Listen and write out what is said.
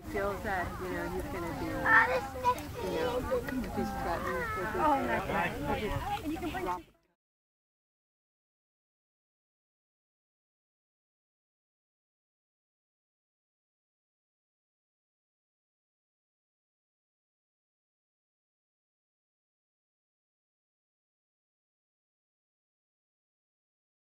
feels that, you know, he's going to do, you know, if he's threatened, he'll just, Oh, that's nice. he'll just drop